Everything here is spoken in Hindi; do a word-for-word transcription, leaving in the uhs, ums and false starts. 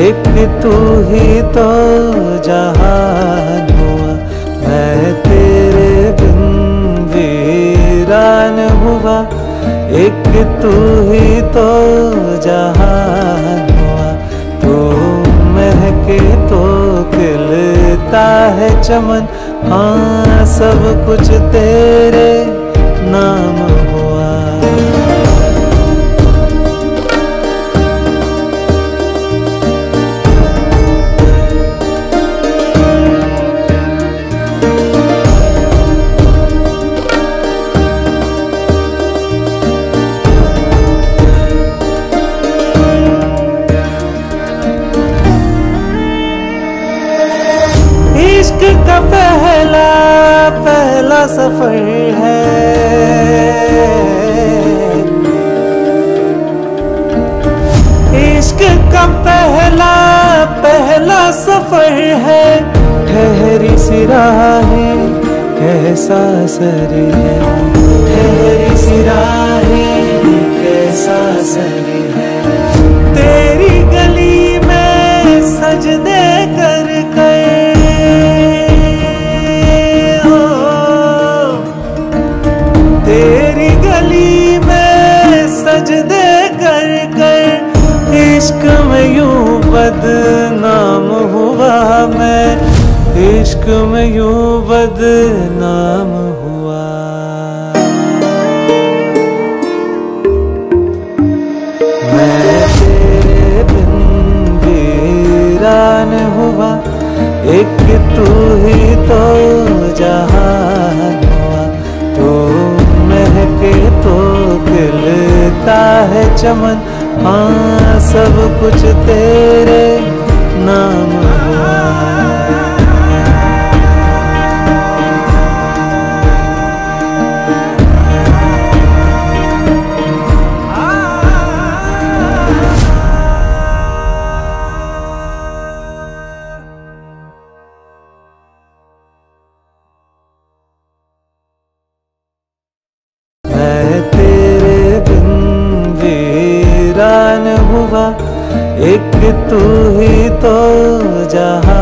एक तू ही तो जहान हुआ, मैं तेरे बिन वीरान हुआ। एक तू ही तो जहान हुआ, तू महके तो खिलता है चमन। हाँ सब कुछ तेरे नाम हुआ। इश्क का पहला पहला सफर है, इश्क का पहला पहला सफर है। ठहरी सी राहें कैसा असर है, ठहरी सी राहें कैसा असर है। तेरी गली में सजदे कर कर तेरी गली में सजदे कर कर इश्क में यूं बदनाम हुआ मैं, इश्क में यूं बदनाम हुआ। मैं तेरे बिन वीरान हुआ, एक तू ही तो जहान हुआ। तू महके तो खिलता है चमन। हाँ सब कुछ तेरे नाम हुआ। मैं तेरे बिन वीरान हुआ, एक तू ही तो जहां